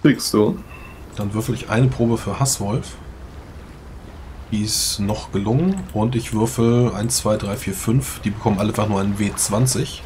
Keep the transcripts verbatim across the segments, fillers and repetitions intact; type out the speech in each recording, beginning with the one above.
Kriegst du. Dann würfel ich eine Probe für Hasswolf. Die ist noch gelungen. Und ich würfel eins, zwei, drei, vier, fünf. Die bekommen alle einfach nur einen W zwanzig.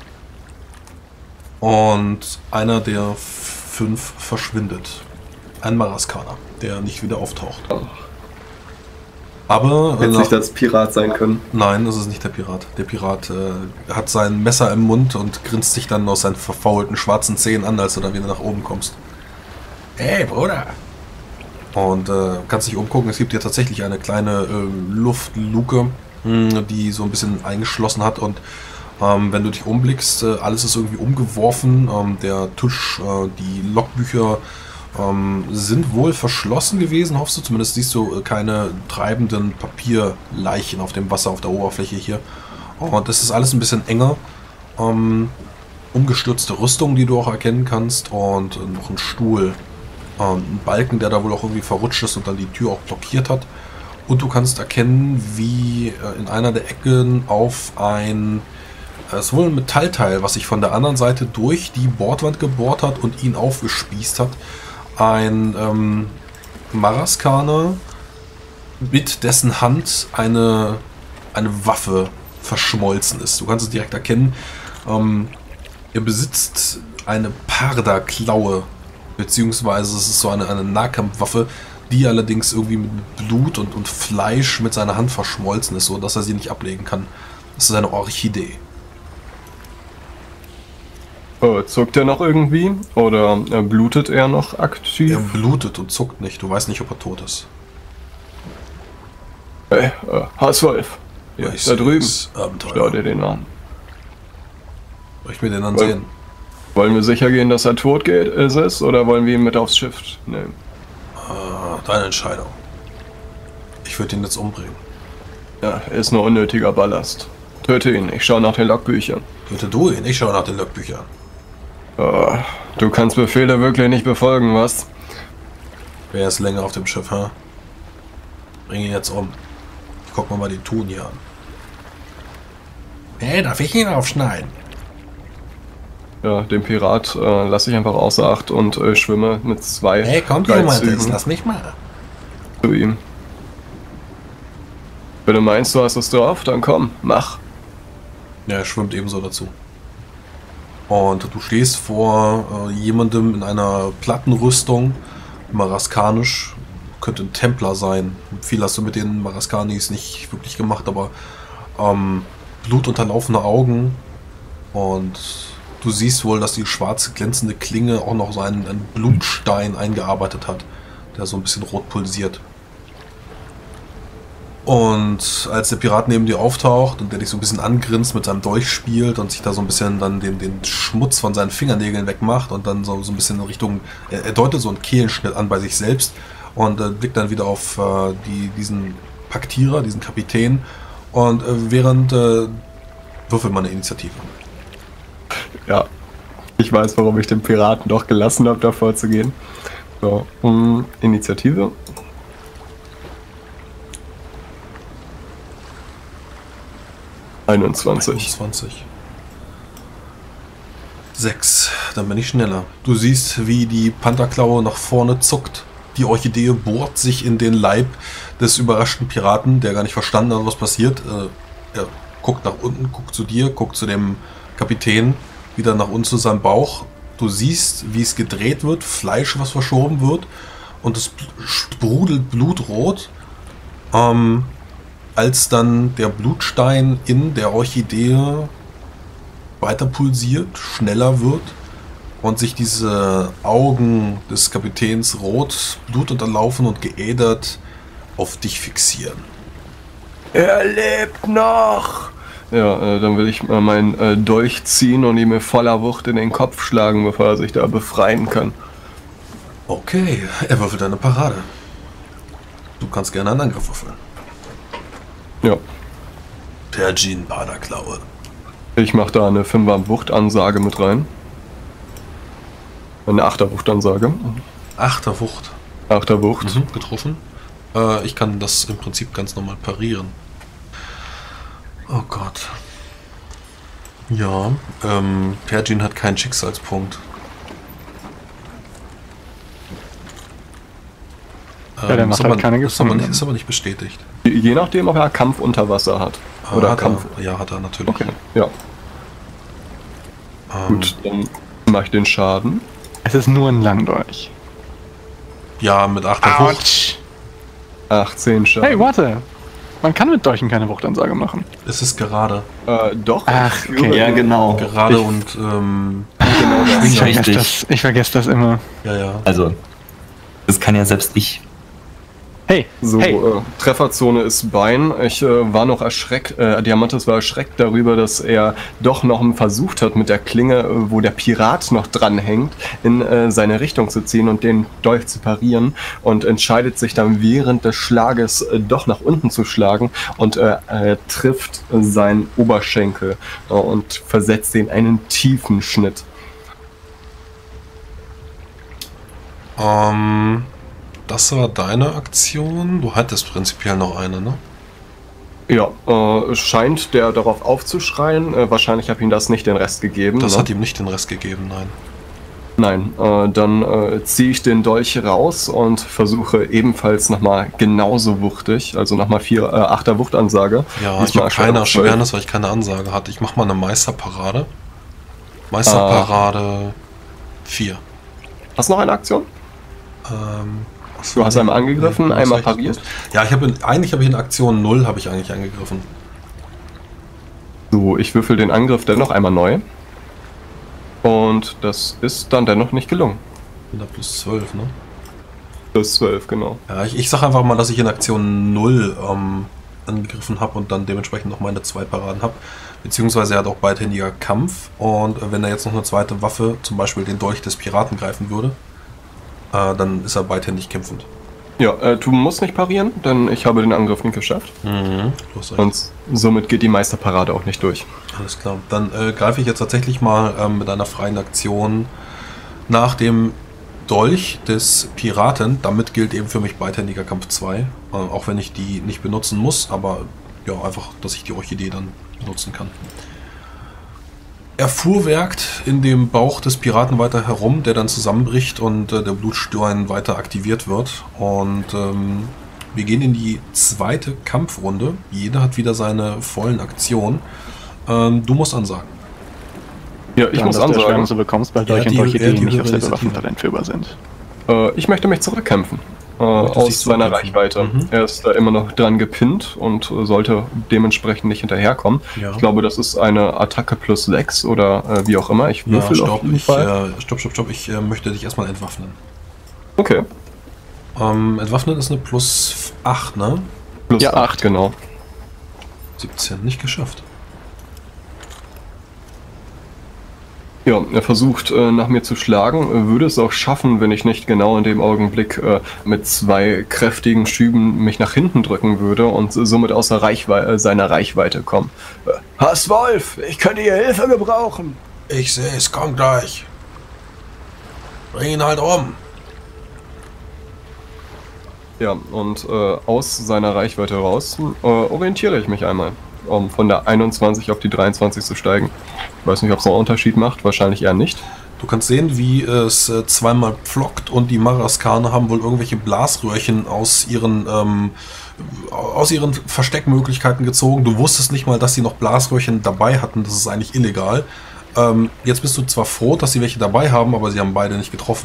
Und einer der fünf verschwindet. Ein Maraskaner, der nicht wieder auftaucht. Oh. Aber... Hätte äh, nicht das Pirat sein können. Nein, das ist nicht der Pirat. Der Pirat äh, hat sein Messer im Mund und grinst sich dann aus seinen verfaulten schwarzen Zähnen an, als du dann wieder nach oben kommst. Hey, Bruder! Und äh, kannst dich umgucken, es gibt hier tatsächlich eine kleine äh, Luftluke, mh, die so ein bisschen eingeschlossen hat. Und ähm, wenn du dich umblickst, äh, alles ist irgendwie umgeworfen. Ähm, der Tisch, äh, die Logbücher ähm, sind wohl verschlossen gewesen, hoffst du. Zumindest siehst du äh, keine treibenden Papierleichen auf dem Wasser, auf der Oberfläche hier. Und das ist alles ein bisschen enger. Ähm, umgestürzte Rüstung, die du auch erkennen kannst. Und äh, noch ein Stuhl. Ein Balken, der da wohl auch irgendwie verrutscht ist und dann die Tür auch blockiert hat. Und du kannst erkennen, wie in einer der Ecken auf ein, es ist wohl ein Metallteil, was sich von der anderen Seite durch die Bordwand gebohrt hat und ihn aufgespießt hat, ein ähm, Maraskaner, mit dessen Hand eine, eine Waffe verschmolzen ist. Du kannst es direkt erkennen. Ähm, er besitzt eine Parda-Klaue, beziehungsweise es ist so eine, eine Nahkampfwaffe, die allerdings irgendwie mit Blut und, und Fleisch mit seiner Hand verschmolzen ist, so dass er sie nicht ablegen kann. Das ist eine Orchidee. Oh, zuckt er noch irgendwie? Oder äh, blutet er noch aktiv? Er blutet und zuckt nicht. Du weißt nicht, ob er tot ist. Hey, äh, Hasswolf. Ja, ich da drüben. Abenteuer. Schau dir den an. Soll ich mir den Woll- ansehen? Wollen wir sicher gehen, dass er tot geht, ist es? Oder wollen wir ihn mit aufs Schiff nehmen? Ah, deine Entscheidung. Ich würde ihn jetzt umbringen. Ja, er ist nur unnötiger Ballast. Töte ihn, ich schaue nach den Logbüchern. Töte du ihn, ich schaue nach den Logbüchern. Oh, du kannst Befehle wirklich nicht befolgen, was? Wer ist länger auf dem Schiff, hä? Bring ihn jetzt um. Ich guck mir mal die Tun hier an. Hey, darf ich ihn aufschneiden? Ja, den Pirat äh, lasse ich einfach außer Acht und äh, schwimme mit zwei Hey, kommt drei jemand jetzt? Zügen Lass mich mal. zu ihm. Wenn du meinst, du hast es drauf, dann komm, mach. Ja, er schwimmt ebenso dazu. Und du stehst vor äh, jemandem in einer Plattenrüstung, maraskanisch, könnte ein Templer sein. Viel hast du mit den Maraskanis nicht wirklich gemacht, aber ähm, blutunterlaufene Augen und du siehst wohl, dass die schwarze glänzende Klinge auch noch so einen, einen Blutstein eingearbeitet hat, der so ein bisschen rot pulsiert. Und als der Pirat neben dir auftaucht und der dich so ein bisschen angrinst, mit seinem Dolch spielt und sich da so ein bisschen dann den, den Schmutz von seinen Fingernägeln wegmacht und dann so, so ein bisschen in Richtung, er, er deutet so einen Kehlenschnitt an bei sich selbst und äh, blickt dann wieder auf äh, die, diesen Paktierer, diesen Kapitän und äh, während äh, würfelt man eine Initiative. Ja, ich weiß, warum ich den Piraten doch gelassen habe, davor zu gehen. So, um, Initiative. einundzwanzig. einundzwanzig. sechs. Dann bin ich schneller. Du siehst, wie die Pantherklaue nach vorne zuckt. Die Orchidee bohrt sich in den Leib des überraschten Piraten, der gar nicht verstanden hat, was passiert. Äh, er guckt nach unten, guckt zu dir, guckt zu dem Kapitän, wieder nach unten zu seinem Bauch. Du siehst, wie es gedreht wird, Fleisch, was verschoben wird. Und es sprudelt blutrot. Ähm... Als dann der Blutstein in der Orchidee weiter pulsiert, schneller wird und sich diese Augen des Kapitäns rot, blutunterlaufen und geädert auf dich fixieren. Er lebt noch! Ja, äh, dann will ich mal meinen äh, Dolch ziehen und ihm mit voller Wucht in den Kopf schlagen, bevor er sich da befreien kann. Okay, er würfelt eine Parade. Du kannst gerne einen Angriff würfeln. Ja. Pergin Paderklaue. Ich mache da eine Fünfer-Wucht-Ansage mit rein. Eine Achter-Wucht-Ansage. Achter Wucht. Achter Wucht. Mhm, getroffen. Äh, ich kann das im Prinzip ganz normal parieren. Oh Gott. Ja, ähm, Pergin hat keinen Schicksalspunkt. Ja, der macht ist halt aber, keine ist, aber nicht, Gefangenen. ist aber nicht bestätigt. Je nachdem, ob er Kampf unter Wasser hat. Ah, Oder hat Kampf. Er, ja, hat er natürlich. Okay, ja. Ähm, Gut, dann mache ich den Schaden. Es ist nur ein Langdolch. Ja, mit achter Wucht. Autsch! achtzehn Schaden. Hey, warte! Man kann mit Dolchen keine Wuchtansage machen. Es ist gerade. Äh, doch. Ach, ich führe- okay. Ja, genau. Gerade Ich- und, ähm, Genau das. Ich vergesse richtig. das, ich vergesse das immer. ja, ja. Also, das kann ja selbst ich. Hey, So, hey! äh, Trefferzone ist Bein. Ich äh, war noch erschreckt, äh, Diamantis war erschreckt darüber, dass er doch noch versucht hat, mit der Klinge, äh, wo der Pirat noch dran hängt, in äh, seine Richtung zu ziehen und den Dolch zu parieren und entscheidet sich dann während des Schlages äh, doch nach unten zu schlagen und äh, äh, trifft seinen Oberschenkel äh, und versetzt ihn einen tiefen Schnitt. Ähm, das war deine Aktion. Du hattest prinzipiell noch eine, ne? Ja, äh, scheint der darauf aufzuschreien. Äh, wahrscheinlich habe ich ihm das nicht den Rest gegeben. Das ne? hat ihm nicht den Rest gegeben, nein. Nein, äh, dann äh, ziehe ich den Dolch raus und versuche ebenfalls nochmal genauso wuchtig, also nochmal vier, äh, achter Wuchtansage. Ja, ich Diesmal habe keine auf zwölf. Erschwernis, weil ich keine Ansage hatte. Ich mach mal eine Meisterparade. Meisterparade vier. Hast du noch eine Aktion? Ähm, was Du war hast die? einmal angegriffen, Nee, einmal was war ich- pariert. Ja, ich habe in- eigentlich habe ich in Aktion null habe ich eigentlich angegriffen. So, ich würfel den Angriff dennoch einmal neu. Und das ist dann dennoch nicht gelungen. Bin da plus zwölf, ne? Plus zwölf, genau. Ja, ich, ich sag einfach mal, dass ich in Aktion null ähm, angegriffen habe und dann dementsprechend noch meine zwei Paraden habe. Beziehungsweise er hat auch beidhändiger Kampf und äh, wenn er jetzt noch eine zweite Waffe, zum Beispiel den Dolch des Piraten greifen würde, äh, dann ist er beidhändig kämpfend. Ja, äh, du musst nicht parieren, denn ich habe den Angriff nicht geschafft. Mhm. Du hast recht. Und somit geht die Meisterparade auch nicht durch. Alles klar. Dann äh, greife ich jetzt tatsächlich mal ähm, mit einer freien Aktion nach dem Dolch des Piraten. Damit gilt eben für mich beidhändiger Kampf zwei. Äh, auch wenn ich die nicht benutzen muss, aber ja, einfach, dass ich die Orchidee dann benutzen kann. Er fuhrwerkt in dem Bauch des Piraten weiter herum, der dann zusammenbricht und äh, der Blutstein weiter aktiviert wird. Und ähm, wir gehen in die zweite Kampfrunde. Jeder hat wieder seine vollen Aktionen. Ähm, du musst ansagen. Ja, ich Dann, muss dass du ansagen. Erschwernisse bekommst, weil Ja, Dolch und die- Dolche, ja, die die nicht auf höhere Waffentalent führbar sind. Äh, ich möchte mich zurückkämpfen. Äh, Möchtest aus dich seiner zurückkämpfen? Reichweite. Mhm. Er ist da immer noch dran gepinnt und äh, sollte dementsprechend nicht hinterherkommen. Ja. Ich glaube, das ist eine Attacke plus sechs oder äh, wie auch immer. Ich Ja, würfel auf stopp, jeden ich, Fall. äh, stopp, stopp, stopp. Ich äh, möchte dich erstmal entwaffnen. Okay. Ähm, entwaffnen ist eine plus acht, ne? Plus Ja, acht, acht. genau. siebzehn, nicht geschafft. Ja, er versucht äh, nach mir zu schlagen, äh, würde es auch schaffen, wenn ich nicht genau in dem Augenblick äh, mit zwei kräftigen Schüben mich nach hinten drücken würde und äh, somit außer Reichwe äh, seiner Reichweite kommen. Äh, Hasswolf, ich könnte Ihre Hilfe gebrauchen. Ich sehe es, komm gleich. Bring ihn halt um. Ja, und äh, aus seiner Reichweite raus äh, orientiere ich mich einmal, um von der einundzwanzig auf die dreiundzwanzig zu steigen. Ich weiß nicht, ob es noch einen Unterschied macht, wahrscheinlich eher nicht. Du kannst sehen, wie es äh, zweimal pflockt und die Maraskane haben wohl irgendwelche Blasröhrchen aus ihren, ähm, aus ihren Versteckmöglichkeiten gezogen. Du wusstest nicht mal, dass sie noch Blasröhrchen dabei hatten. Das ist eigentlich illegal. Ähm, jetzt bist du zwar froh, dass sie welche dabei haben, aber sie haben beide nicht getroffen.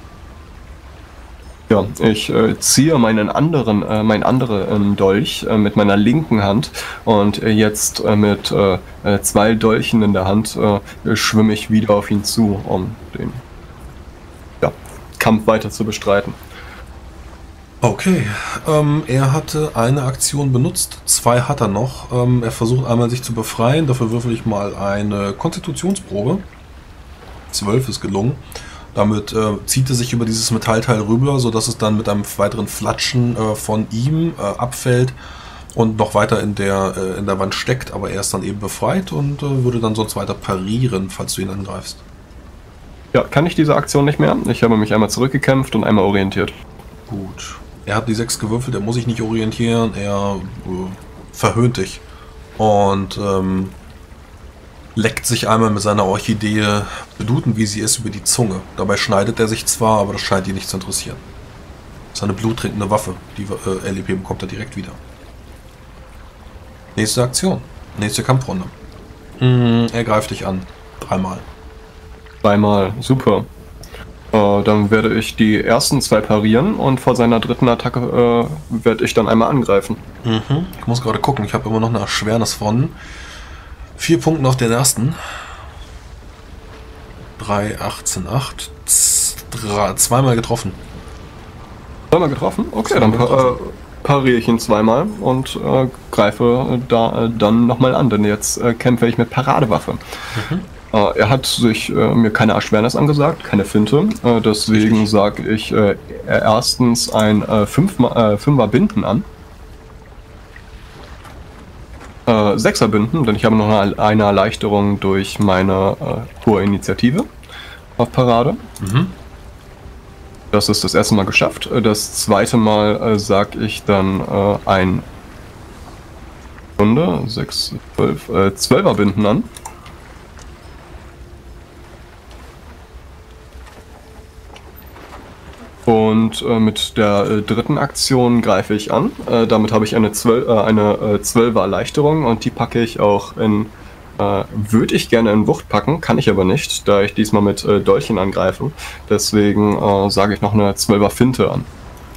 Ja, ich äh, ziehe meinen anderen, äh, mein anderen Dolch äh, mit meiner linken Hand und äh, jetzt äh, mit äh, äh, zwei Dolchen in der Hand äh, schwimme ich wieder auf ihn zu, um den ja, Kampf weiter zu bestreiten. Okay, ähm, er hatte eine Aktion benutzt, zwei hat er noch. Ähm, er versucht einmal sich zu befreien, dafür würfel ich mal eine Konstitutionsprobe. zwölf ist gelungen. Damit äh, zieht er sich über dieses Metallteil rüber, sodass es dann mit einem weiteren Flatschen äh, von ihm äh, abfällt und noch weiter in der, äh, in der Wand steckt, aber er ist dann eben befreit und äh, würde dann sonst weiter parieren, falls du ihn angreifst. Ja, kann ich diese Aktion nicht mehr? Ich habe mich einmal zurückgekämpft und einmal orientiert. Gut. Er hat die sechs gewürfelt, er muss sich nicht orientieren, er äh, verhöhnt dich und ähm, leckt sich einmal mit seiner Orchidee, beblutend wie sie ist, über die Zunge. Dabei schneidet er sich zwar, aber das scheint ihn nicht zu interessieren. Seine bluttrinkende Waffe. Die äh, L E P bekommt er direkt wieder. Nächste Aktion. Nächste Kampfrunde. Mhm, er greift dich an. Dreimal. Zweimal, super. Äh, dann werde ich die ersten zwei parieren und vor seiner dritten Attacke äh, werde ich dann einmal angreifen. Mhm. Ich muss gerade gucken, ich habe immer noch eine Erschwernis von vier Punkten auf den ersten. drei, achtzehn, acht. Drei, zweimal getroffen. Zweimal getroffen? Okay, Zweimal dann pa getroffen. äh, pariere ich ihn zweimal und äh, greife da äh, dann nochmal an, denn jetzt äh, kämpfe ich mit Paradewaffe. Mhm. Äh, er hat sich äh, mir keine Erschwernis angesagt, keine Finte, äh, deswegen sage ich äh, erstens ein äh, Fünfma äh, Fünfer Binden an. Äh, Sechser Binden, denn ich habe noch eine, eine Erleichterung durch meine äh, hohe Initiative auf Parade. Mhm. Das ist das erste Mal geschafft. Das zweite Mal äh, sag ich dann äh, ein Runde, sechs, zwölf, äh, zwölfer Binden an. Und äh, mit der äh, dritten Aktion greife ich an. Äh, damit habe ich eine, zwölf, äh, eine äh, zwölfer Erleichterung und die packe ich auch in. Äh, würde ich gerne in Wucht packen, kann ich aber nicht, da ich diesmal mit äh, Dolchen angreife. Deswegen äh, sage ich noch eine zwölfer Finte an.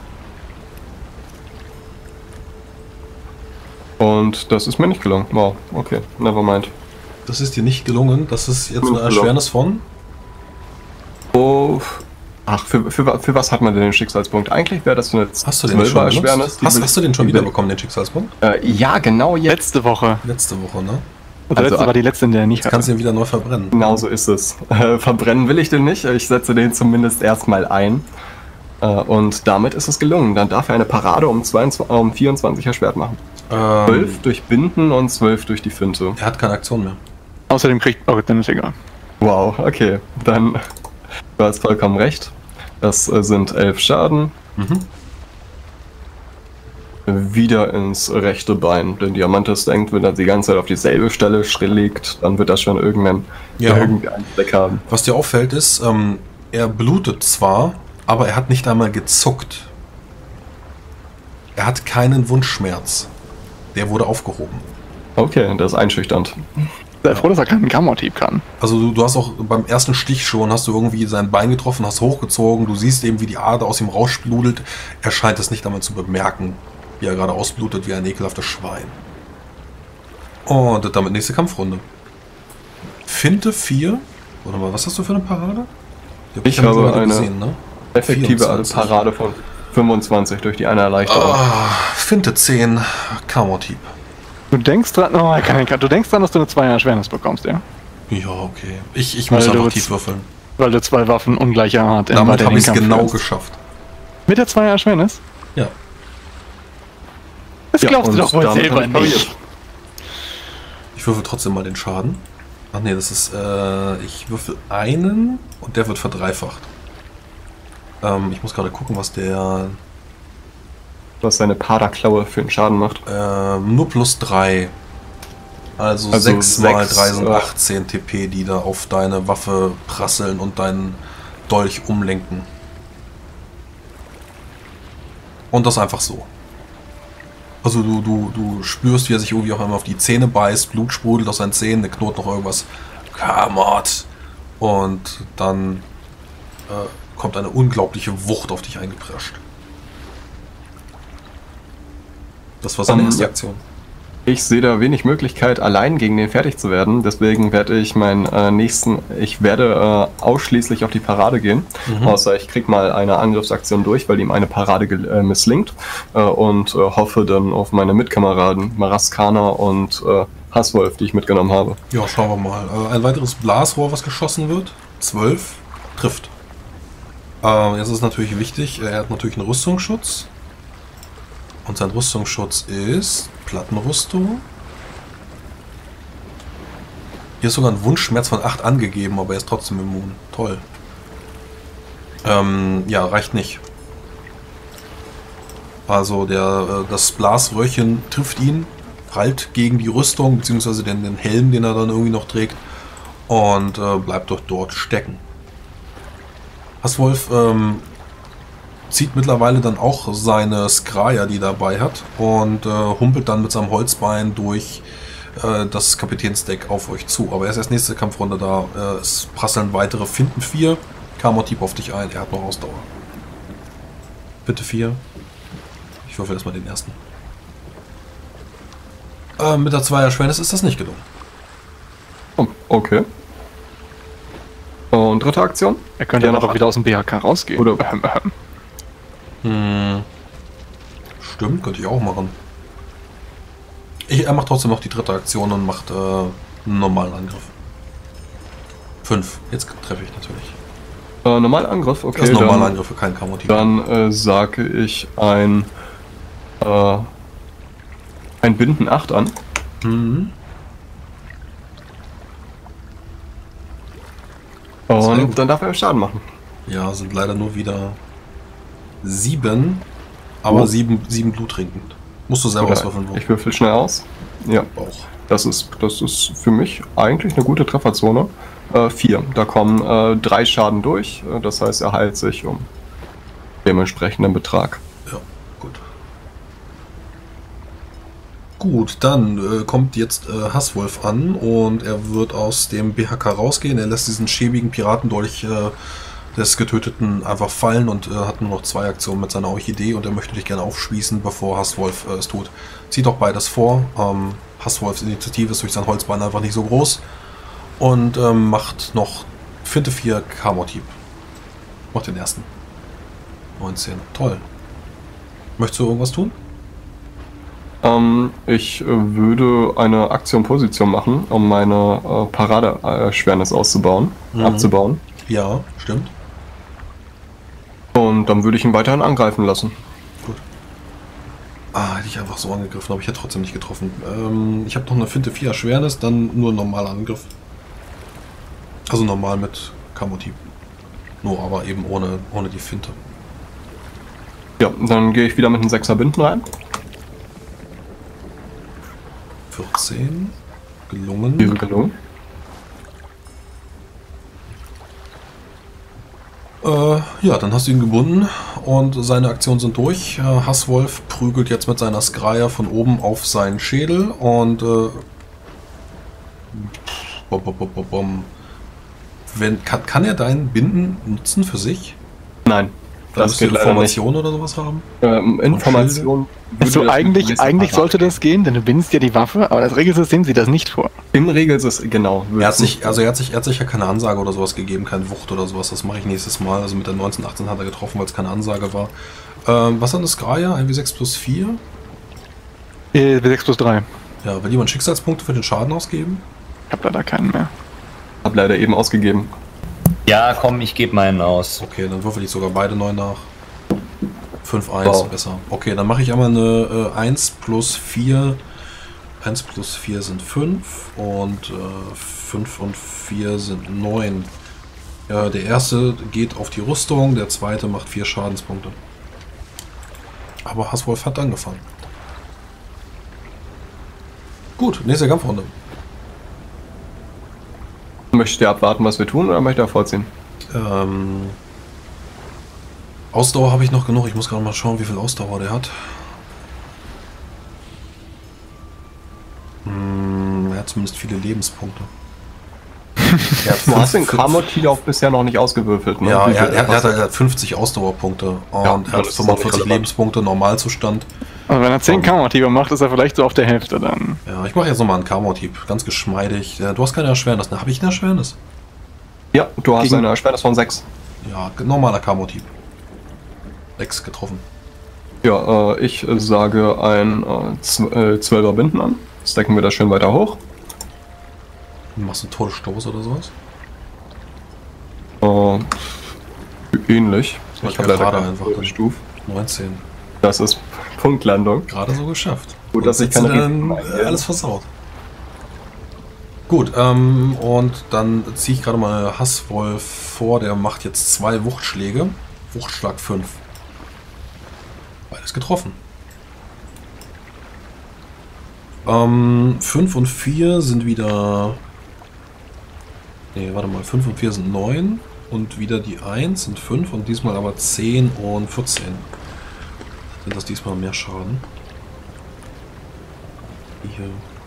Und das ist mir nicht gelungen. Wow, okay, nevermind. Das ist dir nicht gelungen. Das ist jetzt Hm, eine Erschwernis von. Oh, ach, für, für, für was hat man denn den Schicksalspunkt? Eigentlich wäre das eine Hast du den schon zwölfer benutzt? Erschwernis. die Hast, will- hast du den schon die wieder will- bekommen, den Schicksalspunkt? Äh, ja, genau jetzt. Letzte Woche. Letzte Woche, ne? Und der Also, letzte war die letzte, in der er nicht Jetzt kannst hatte. du ihn wieder neu verbrennen. Genau so ist es. Äh, verbrennen will ich den nicht. Ich setze den zumindest erstmal ein. Äh, und damit ist es gelungen. Dann darf er eine Parade um, zweiundzwanzig, um vierundzwanzig erschwert machen. Ähm, zwölf durch Binden und zwölf durch die Finte. er hat keine Aktion mehr. Außerdem kriegt... Oh, dann ist egal. Wow, okay. Dann, du hast vollkommen recht. Das äh, sind elf Schaden. Mhm. Wieder ins rechte Bein. Denn Diamantes denkt, wenn er die ganze Zeit auf dieselbe Stelle schrill liegt, dann wird er schon irgendeinen Ja. irgendeinen Fleck haben. Was dir auffällt ist, ähm, er blutet zwar, aber er hat nicht einmal gezuckt. Er hat keinen Wundschmerz. Der wurde aufgehoben. Okay, das ist einschüchternd. Sei froh, dass er keinen Kammertieb kann. Also du, du hast auch beim ersten Stich schon, hast du irgendwie sein Bein getroffen, hast hochgezogen, du siehst eben, wie die Ader aus ihm rausbludelt. Er scheint es nicht einmal zu bemerken, wie er gerade ausblutet, wie ein ekelhaftes Schwein. Und damit nächste Kampfrunde. Finte vier. Warte mal, was hast du für eine Parade? Die hab Ich ja habe mittlerweile eine ne? Effektive vierundzwanzig. Parade von fünfundzwanzig durch die eine Erleichterung. Ah, Finte zehn, Kammertieb. Du denkst dran... Oh, kann ich, du denkst dran, dass du eine zweier Erschwernis bekommst, ja? Ja, okay. Ich, ich Weil muss du einfach jetzt- tief würfeln. Weil du zwei Waffen ungleicher Art in Damit habe ich es Kampf genau führst. geschafft. Mit der zweier Erschwernis? Ja. Das Ja, glaubst du und doch wohl damit selber hab ich pariert. nicht. Ich würfel trotzdem mal den Schaden. Ach nee, das ist, äh, ich würfel einen und der wird verdreifacht. Ähm, ich muss gerade gucken, was der, Was seine Paderklaue für einen Schaden macht. ähm, nur plus drei. Also, Also sechs mal sechs, drei sind äh, achtzehn T P, die da auf deine Waffe prasseln und deinen Dolch umlenken. Und das einfach so. Also du, du, du spürst, wie er sich irgendwie auch einmal auf die Zähne beißt, Blut sprudelt aus seinen Zähnen, der knurrt noch irgendwas. Kamot! Und dann äh, kommt eine unglaubliche Wucht auf dich eingeprescht. Das war seine Ähm, erste ja. Aktion. Ich sehe da wenig Möglichkeit, allein gegen den fertig zu werden. Deswegen werde ich meinen äh, nächsten, ich werde äh, ausschließlich auf die Parade gehen. Mhm. Außer ich krieg mal eine Angriffsaktion durch, weil ihm eine Parade gel- äh, misslingt. Äh, und äh, hoffe dann auf meine Mitkameraden Maraskana und äh, Hasswolf, die ich mitgenommen habe. Ja, schauen wir mal. Äh, ein weiteres Blasrohr, was geschossen wird. zwölf. Trifft. Äh, jetzt ist natürlich wichtig, er hat natürlich einen Rüstungsschutz. Und sein Rüstungsschutz ist Plattenrüstung. Hier ist sogar ein Wunschschmerz von acht angegeben, aber er ist trotzdem immun. Toll. Ähm, ja, reicht nicht. Also der, äh, das Blasröhrchen trifft ihn, prallt gegen die Rüstung, beziehungsweise den, den Helm, den er dann irgendwie noch trägt, und äh, bleibt doch dort stecken. Hasswolf, ähm, zieht mittlerweile dann auch seine Skraja, die er dabei hat, und äh, humpelt dann mit seinem Holzbein durch äh, das Kapitänsdeck auf euch zu. Aber er ist erst nächste Kampfrunde da. Äh, es prasseln weitere Finden vier. Kammertyp auf dich ein, er hat noch Ausdauer. Bitte vier. Ich würfel erstmal den ersten. Äh, mit der Zweier-Schwernis ist das nicht gelungen. Oh, okay. Und dritte Aktion? Er könnte ja Der noch noch- wieder aus dem B H K rausgehen. Oder- Ähm, ähm. Hm. Stimmt, könnte ich auch machen. Ich, er macht trotzdem noch die dritte Aktion und macht äh, einen normalen Angriff. Fünf. Jetzt treffe ich natürlich. Äh, normaler Angriff, okay. Das ist ein normaler dann, Angriff, kein Kammertyp. dann äh, sage ich ein, äh, ein Binden acht an. Mhm. Sehr Und gut. dann darf er Schaden machen. Ja, sind leider nur wieder sieben, aber Oh. sieben, sieben Blut trinkend. Musst du selber Oder auswürfeln, wo? ich würfel schnell aus. Ja, Bauch. das ist, das ist für mich eigentlich eine gute Trefferzone. Äh, vier. Da kommen äh, drei Schaden durch. Äh, Das heißt, er heilt sich um dementsprechenden Betrag. Ja, gut. Gut, dann äh, kommt jetzt äh, Hasswolf an und er wird aus dem B H K rausgehen. Er lässt diesen schäbigen Piratendolch äh, des Getöteten einfach fallen und äh, hat nur noch zwei Aktionen mit seiner Orchidee und er möchte dich gerne aufschließen, bevor Hasswolf äh, es tut. Zieht auch beides vor. Ähm, Hasswolfs Initiative ist durch sein Holzbein einfach nicht so groß und ähm, macht noch Finte vier Kammertyp. Macht den ersten. neunzehn. Toll. Möchtest du irgendwas tun? Ähm, ich äh, würde eine Aktion-Position machen, um meine äh, Paradeerschwernis auszubauen, Mhm. abzubauen. Ja, stimmt. Und dann würde ich ihn weiterhin angreifen lassen. Gut. Ah, hätte ich einfach so angegriffen, aber ich hätte trotzdem nicht getroffen. Ähm, ich habe noch eine Finte vier Erschwernis, dann nur ein normaler Angriff. Also normal mit Kammertyp. Nur aber eben ohne, ohne die Finte. Ja, dann gehe ich wieder mit einem sechser Binden rein. vierzehn. Gelungen. Wäre gelungen. Äh, ja, dann hast du ihn gebunden und seine Aktionen sind durch. Äh, Hasswolf prügelt jetzt mit seiner Skraja von oben auf seinen Schädel und äh, bom, bom, bom, bom, bom. Wenn, kann, kann er deinen Binden nutzen für sich? Nein, Da das müsst ihr geht leider nicht. Informationen oder sowas haben? Ähm, Information. würde Also das eigentlich, nächste eigentlich Mal sollte nachgehen. das gehen, denn du bindest ja die Waffe, aber das Regelsystem sieht das nicht vor. Im Regelsystem, genau. Er hat, sich, also er, hat sich, er hat sich ja keine Ansage oder sowas gegeben, keine Wucht oder sowas. Das mache ich nächstes Mal. Also mit der neunzehn, achtzehn hat er getroffen, weil es keine Ansage war. Ähm, was hat eine Skraja? ein W sechs plus vier? Äh, sechs plus drei. Ja, will jemand Schicksalspunkte für den Schaden ausgeben? Ich hab leider keinen mehr. Hab leider eben ausgegeben. Ja, komm, ich gebe meinen aus. Okay, dann würfel ich sogar beide neu nach. fünf eins, Wow. besser. Okay, dann mache ich einmal eine äh, eins plus vier. eins plus vier sind fünf und äh, fünf und vier sind neun. Ja, der erste geht auf die Rüstung, der zweite macht vier Schadenspunkte. Aber Hasswolf hat angefangen. Gut, nächste Kampfrunde. Möchtet ihr abwarten, was wir tun, oder möchtet ihr vorziehen? Ähm, Ausdauer habe ich noch genug. Ich muss gerade mal schauen, wie viel Ausdauer der hat. Hm, er hat zumindest viele Lebenspunkte. Er hat Du hast den fünf- Kammertil auch bisher noch nicht ausgewürfelt, ne? Ja, Wie er, viel- er, er, hat, er hat fünfzig Ausdauerpunkte und Ja, er hat das ist auch nicht fünfundvierzig relevant. Lebenspunkte, Normalzustand. Aber wenn er zehn Kammertieber macht, ist er vielleicht so auf der Hälfte dann. Ja, ich mache jetzt nochmal einen Kammertyp. Ganz geschmeidig. Ja, du hast keine Erschwernis. Ne? Habe ich eine Erschwernis? Ja, du hast Gegen- eine Erschwernis von sechs. Ja, normaler Kammertyp. sechs getroffen. Ja, äh, ich äh, sage ein äh, zw- äh, zwölfer Binden an. Stacken wir das schön weiter hoch. Machst du einen Todesstoß oder sowas? Äh, ähnlich. Ich Ich habe leider gerade keine einfach höhere dann. Stufe. neunzehn. Das ist Punktlandung. Gerade so geschafft. Gut, Und dass ich jetzt keine dann Risiken äh, eingehe. alles versaut. Gut, ähm, und dann ziehe ich gerade mal Hasswolf vor, der macht jetzt zwei Wuchtschläge. Wuchtschlag fünf. Beides getroffen. Ähm, fünf und vier sind wieder... Nee, warte mal, fünf und vier sind neun. und wieder die eins sind fünf und diesmal aber zehn und vierzehn. Sind das diesmal mehr Schaden? Hier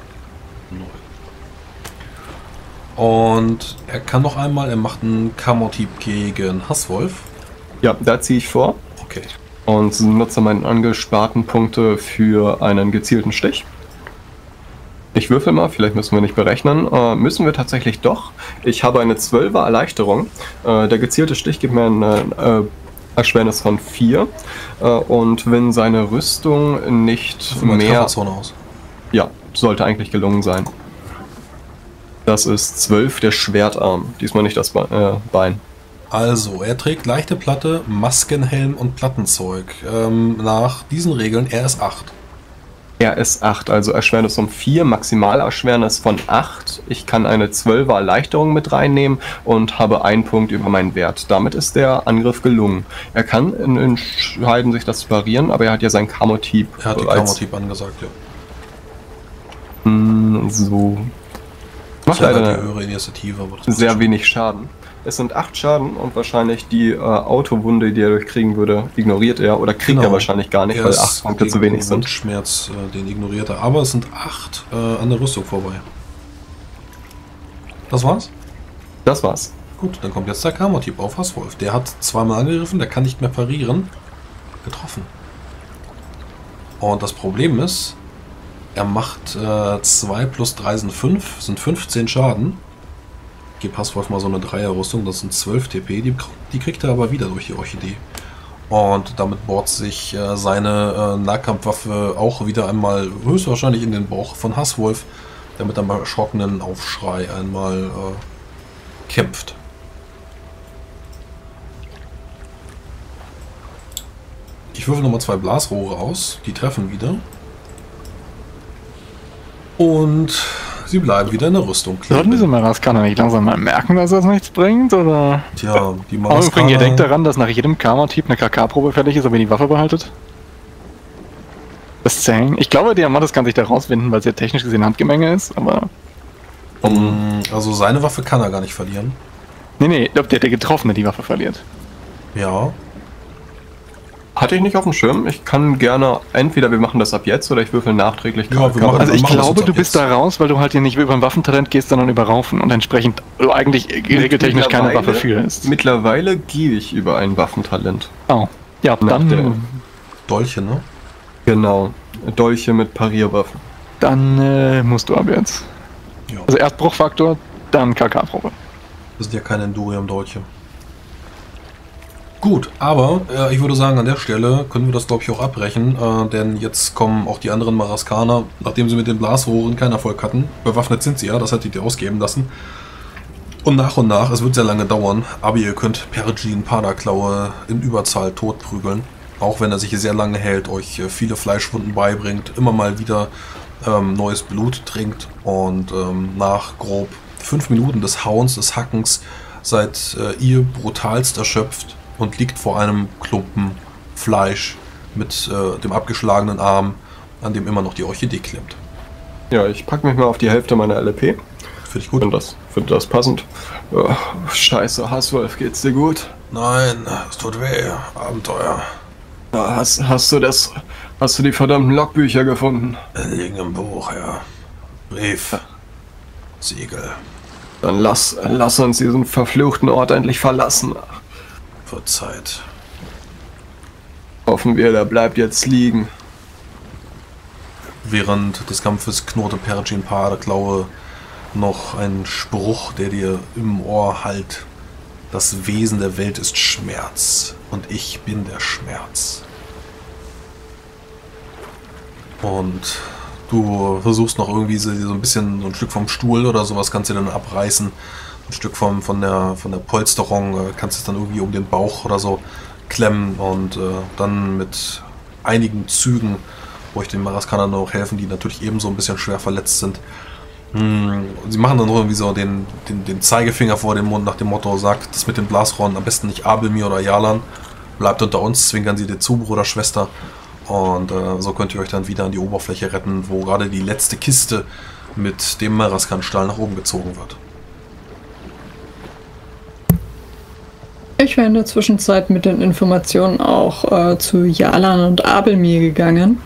neun. Und er kann noch einmal, er macht einen Kammerhieb gegen Hasswolf. Ja, da ziehe ich vor. Okay. Und nutze meine angesparten Punkte für einen gezielten Stich. Ich würfel mal, vielleicht müssen wir nicht berechnen. Äh, müssen wir tatsächlich doch. Ich habe eine zwölfer Erleichterung. Äh, der gezielte Stich gibt mir eine äh, Erschwernis von vier. Äh, und wenn seine Rüstung nicht mehr... Trefferzone aus. Ja, sollte eigentlich gelungen sein. Das ist zwölf, der Schwertarm. Diesmal nicht das Be äh, Bein. Also, er trägt leichte Platte, Maskenhelm und Plattenzeug. Ähm, nach diesen Regeln R S acht. R S acht, also Erschwernis um vier, Maximalerschwernis von acht. Ich kann eine zwölfer Erleichterung mit reinnehmen und habe einen Punkt über meinen Wert. Damit ist der Angriff gelungen. Er kann entscheiden, sich das zu parieren, aber er hat ja seinen Kammerhieb. Er hat die Kammerhieb angesagt, ja. Mm, so. Macht leider leider die höhere Initiative, aber das sehr wenig Schaden. Es sind acht Schaden und wahrscheinlich die äh, Autowunde, die er durchkriegen würde, ignoriert er oder kriegt Genau. er wahrscheinlich gar nicht, Er weil ist acht Punkte gegen zu wenig den sind. Wundschmerz, äh, den ignoriert er. Aber es sind acht äh, an der Rüstung vorbei. Das war's? Das war's. Gut, dann kommt jetzt der Kammerhieb auf Hasswolf. Der hat zweimal angegriffen, der kann nicht mehr parieren. Getroffen. Und das Problem ist, er macht äh, zwei plus drei sind fünf, sind fünfzehn Schaden. Ich gebe Hasswolf mal so eine Dreierrüstung, das sind zwölf T P, die, die kriegt er aber wieder durch die Orchidee. Und damit bohrt sich äh, seine äh, Nahkampfwaffe auch wieder einmal höchstwahrscheinlich in den Bauch von Hasswolf, der mit einem erschrockenen Aufschrei einmal äh, kämpft. Ich würfel nochmal zwei Blasrohre aus, die treffen wieder. Und sie bleiben wieder in der Rüstung kleben. Sollten diese Maraskaner nicht langsam mal merken, dass das nichts bringt? Oder? Tja, die Aber übrigens, ihr denkt Maraskaner... daran, dass nach jedem Kammerhieb eine K K-Probe fertig ist, aber ihr die Waffe behaltet? Das zählen. Ich glaube, Diamantes kann sich da rauswinden, weil es ja technisch gesehen Handgemenge ist, aber... Um, also seine Waffe kann er gar nicht verlieren. Nee, nee, ob der, der Getroffene die Waffe verliert. Ja. Hatte ich nicht auf dem Schirm. Ich kann gerne, entweder wir machen das ab jetzt oder ich würfel nachträglich. Ja, wir machen- Also ich machen wir das glaube, jetzt du ab bist jetzt. da raus, weil du halt hier nicht über ein Waffentalent gehst, sondern über Raufen und entsprechend du eigentlich regeltechnisch keine Mittlerweile- Waffe führst. Mittlerweile gehe ich über ein Waffentalent. Oh. Ja, Nach der- dann, Dolche, ne? Genau. Dolche mit Parierwaffen. dann äh, musst du ab jetzt. Ja. Also erst Bruchfaktor, dann K K-Probe. Das sind ja keine Endurium-Dolche. Gut, aber äh, ich würde sagen, an der Stelle können wir das, glaube ich, auch abbrechen, äh, denn jetzt kommen auch die anderen Maraskaner, nachdem sie mit den Blasrohren keinen Erfolg hatten. Bewaffnet sind sie ja, das hättet ihr ausgeben lassen. Und nach und nach, es wird sehr lange dauern, aber ihr könnt Pergin Paderklaue in Überzahl totprügeln. Auch wenn er sich sehr lange hält, euch äh, viele Fleischwunden beibringt, immer mal wieder ähm, neues Blut trinkt und ähm, nach grob fünf Minuten des Hauens, des Hackens, seid äh, ihr brutalst erschöpft und liegt vor einem Klumpen Fleisch mit äh, dem abgeschlagenen Arm, an dem immer noch die Orchidee klemmt. Ja, ich packe mich mal auf die Hälfte meiner L P. Finde ich gut. Finde das, find das passend. Oh, scheiße, Hasswolf, geht's dir gut? Nein, es tut weh. Abenteuer. Ja, Hast, hast du das, hast du die verdammten Logbücher gefunden? Liegen im Buch, ja. Brief. Siegel. Dann lass, lass uns diesen verfluchten Ort endlich verlassen. Wird Zeit. Hoffen wir, der bleibt jetzt liegen. Während des Kampfes knurrte Pergin Paderklaue noch ein Spruch, der dir im Ohr hallt. Das Wesen der Welt ist Schmerz und ich bin der Schmerz. Und du versuchst noch irgendwie so, so ein bisschen so ein Stück vom Stuhl oder sowas kannst du dann abreißen. Ein Stück vom, von, der, von der Polsterung äh, kannst du es dann irgendwie um den Bauch oder so klemmen und äh, dann mit einigen Zügen, wo ich den Maraskanern noch helfen, die natürlich ebenso ein bisschen schwer verletzt sind. Hm, sie machen dann irgendwie so den, den, den Zeigefinger vor den Mund nach dem Motto, sagt das mit den Blasrohren am besten nicht Abelmir oder Jalan, bleibt unter uns, zwinkern sie dir zu, Bruder, Schwester. Und äh, so könnt ihr euch dann wieder an die Oberfläche retten, wo gerade die letzte Kiste mit dem Maraskan-Stahl nach oben gezogen wird. Ich wäre in der Zwischenzeit mit den Informationen auch äh, zu Jalan und Abelmir gegangen.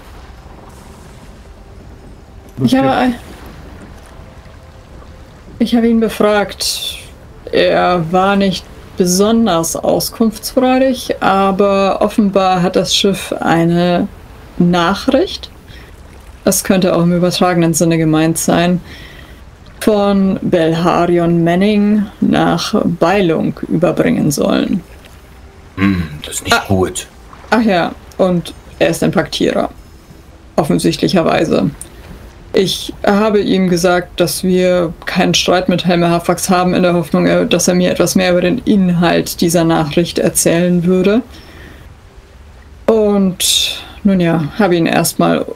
Ich habe, ich habe ihn befragt. Er war nicht besonders auskunftsfreudig, aber offenbar hat das Schiff eine Nachricht, das könnte auch im übertragenen Sinne gemeint sein, von Belharion Manning nach Beilung überbringen sollen. Hm, das ist nicht ah. gut. Ach ja, und er ist ein Paktierer. Offensichtlicherweise. Ich habe ihm gesagt, dass wir keinen Streit mit Helme Hafax haben, in der Hoffnung, dass er mir etwas mehr über den Inhalt dieser Nachricht erzählen würde. Und nun ja, habe ihn erstmal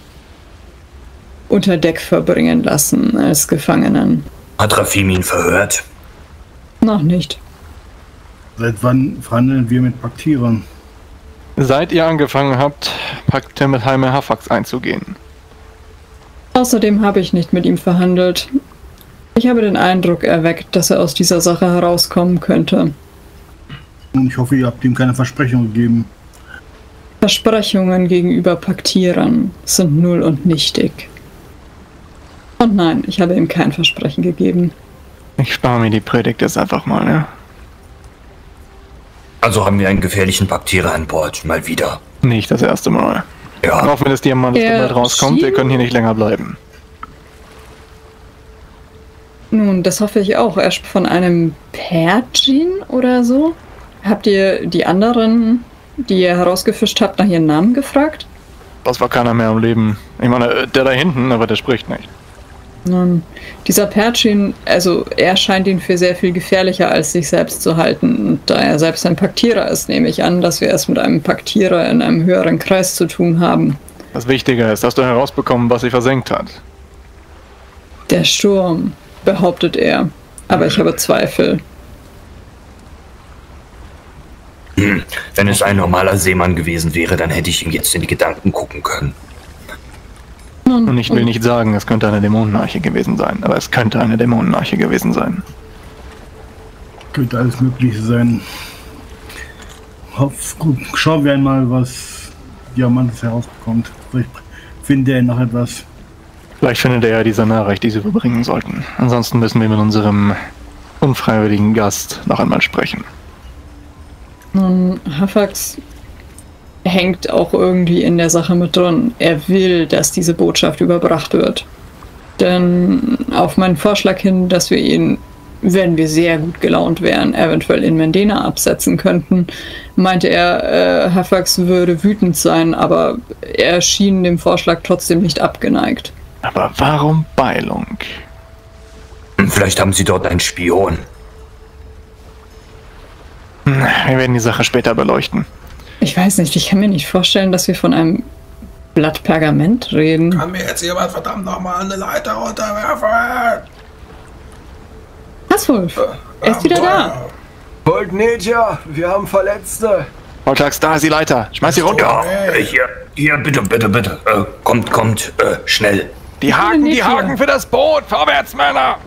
unter Deck verbringen lassen als Gefangenen. Hat Rafim ihn verhört? Noch nicht. Seit wann verhandeln wir mit Paktierern? Seit ihr angefangen habt, Pakte mit Helme Hafax einzugehen. Außerdem habe ich nicht mit ihm verhandelt. Ich habe den Eindruck erweckt, dass er aus dieser Sache herauskommen könnte. Und ich hoffe, ihr habt ihm keine Versprechungen gegeben. Versprechungen gegenüber Paktierern sind null und nichtig. Und nein, ich habe ihm kein Versprechen gegeben. Ich spare mir die Predigt jetzt einfach mal, ja. Also haben wir einen gefährlichen Paktierer an Bord, mal wieder. Nicht das erste Mal. Ja. Auch wenn das Diamant bald rauskommt, wir können hier nicht länger bleiben. Nun, das hoffe ich auch. Erst von einem Perjin oder so? Habt ihr die anderen, die ihr herausgefischt habt, nach ihren Namen gefragt? Das war keiner mehr am Leben. Ich meine, der da hinten, aber der spricht nicht. Nun, dieser Perjin, also er scheint ihn für sehr viel gefährlicher als sich selbst zu halten. Und da er selbst ein Paktierer ist, nehme ich an, dass wir es mit einem Paktierer in einem höheren Kreis zu tun haben. Das Wichtige ist, hast du herausbekommen, was sie versenkt hat. Der Sturm, behauptet er. Aber ich habe Zweifel. Hm, wenn es ein normaler Seemann gewesen wäre, dann hätte ich ihm jetzt in die Gedanken gucken können. Und ich will nicht sagen, es könnte eine Dämonenarche gewesen sein, aber es könnte eine Dämonenarche gewesen sein. Könnte alles Mögliche sein. Hoff, gut, schauen wir einmal, was Diamantes herausbekommt. Vielleicht findet er noch etwas. Vielleicht findet er ja diese Nachricht, die sie überbringen sollten. Ansonsten müssen wir mit unserem unfreiwilligen Gast noch einmal sprechen. Nun, Hafax hängt auch irgendwie in der Sache mit drin. Er will, dass diese Botschaft überbracht wird. Denn auf meinen Vorschlag hin, dass wir ihn, wenn wir sehr gut gelaunt wären, eventuell in Mendena absetzen könnten, meinte er, äh, Hafax würde wütend sein, aber er schien dem Vorschlag trotzdem nicht abgeneigt. Aber warum Beilung? Vielleicht haben sie dort einen Spion. Wir werden die Sache später beleuchten. Ich weiß nicht, ich kann mir nicht vorstellen, dass wir von einem Blatt Pergament reden. Kann mir jetzt jemand verdammt nochmal eine Leiter runterwerfen? Haswolf, er ist wieder da. Holt Nedja, wir haben Verletzte. Voltax, da ist die Leiter. Schmeiß sie runter. Ja, äh, hier, hier, bitte, bitte, bitte. Äh, kommt, kommt, äh, schnell. Die Haken, die Haken für das Boot. Vorwärts, Männer.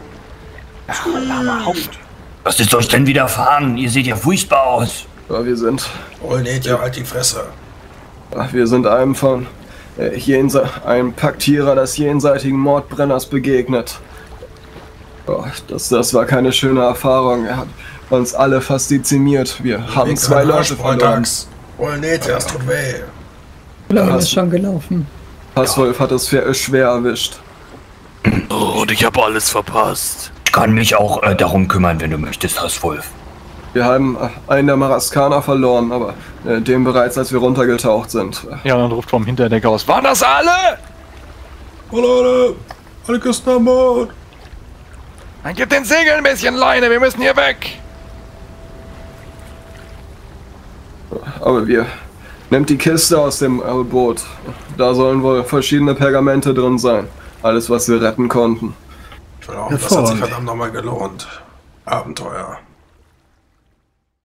Was ist euch denn widerfahren? Ihr seht ja furchtbar aus. Ja, wir sind... Oh, Nedja, halt die Fresse. Wir sind einem von... Äh, jense, einem Paktierer des jenseitigen Mordbrenners begegnet. Oh, das, das war keine schöne Erfahrung. Er hat uns alle fast dezimiert. Wir haben zwei Leute verloren. Oh, Nedja, es tut weh. Blau ist schon gelaufen. Passwolf hat es schwer erwischt. Oh, und ich habe alles verpasst. Ich kann mich auch äh, darum kümmern, wenn du möchtest, Hasswolf. Wir haben einen der Maraskaner verloren, aber äh, den bereits, als wir runtergetaucht sind. Ja, dann ruft vom Hinterdeck aus. Waren das alle? Oh, Leute, alle Küsten an Bord. Dann gib den Segel ein bisschen Leine, wir müssen hier weg. Aber wir... Nehmt die Kiste aus dem äh, Boot. Da sollen wohl verschiedene Pergamente drin sein. Alles, was wir retten konnten. Ich will auch, das hat sich verdammt nochmal gelohnt. Abenteuer.